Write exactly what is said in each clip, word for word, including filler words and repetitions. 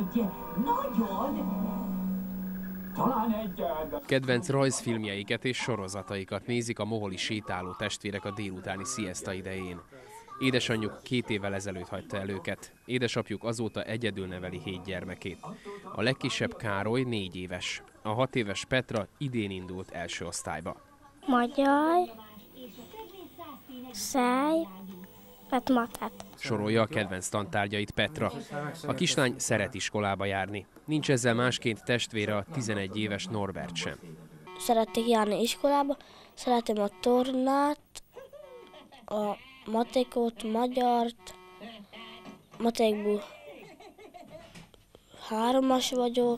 egy nagyon... Talán egy... Kedvenc rajzfilmjeiket és sorozataikat nézik a moholi sétáló testvérek a délutáni szieszta idején. Édesanyjuk két évvel ezelőtt hagyta el őket. Édesapjuk azóta egyedül neveli hét gyermekét. A legkisebb Károly négy éves. A hat éves Petra idén indult első osztályba. Magyar, száj, matematikát. Sorolja a kedvenc tantárgyait Petra. A kislány szeret iskolába járni. Nincs ezzel másként testvére, a tizenegy éves Norbert sem. Szeretek járni iskolába, szeretem a tornát, a matekot, magyart, matekból háromas vagyok.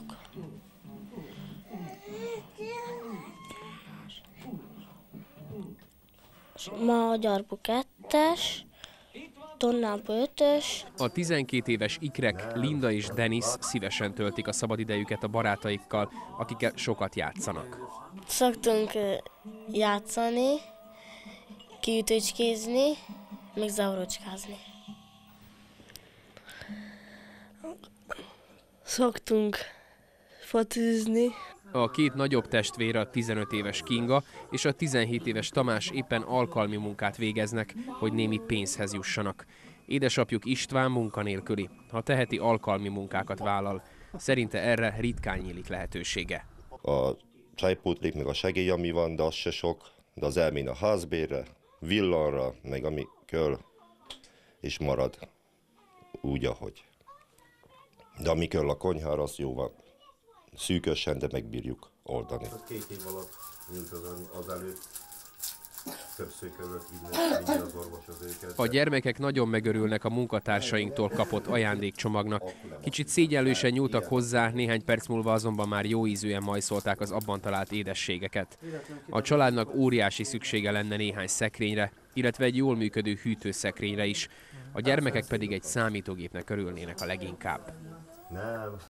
Magyarból kettes, tornából ötös. A tizenkét éves ikrek Linda és Denis szívesen töltik a szabadidejüket a barátaikkal, akikkel sokat játszanak. Szoktunk játszani, kiütőcskézni, meg zavarocskázni. Szoktunk focizni. A két nagyobb testvére, a tizenöt éves Kinga és a tizenhét éves Tamás éppen alkalmi munkát végeznek, hogy némi pénzhez jussanak. Édesapjuk István munkanélküli, ha teheti, alkalmi munkákat vállal. Szerinte erre ritkán nyílik lehetősége. A csajpótlék meg a segély, ami van, de az se sok, de az elmény a házbérre, villanra, meg ami kell, és marad úgy, ahogy. De ami kell a konyhára, az jó van. Szűkösen, de megbírjuk oldani. Az két év alatt, mint az, az előtt, többször kellett vinni az orvoshoz őket. A gyermekek nagyon megörülnek a munkatársainktól kapott ajándékcsomagnak. Kicsit szégyenlősen nyúltak hozzá, néhány perc múlva azonban már jóízűen majszolták az abban talált édességeket. A családnak óriási szüksége lenne néhány szekrényre, illetve egy jól működő hűtőszekrényre is. A gyermekek pedig egy számítógépnek örülnének a leginkább. Nem.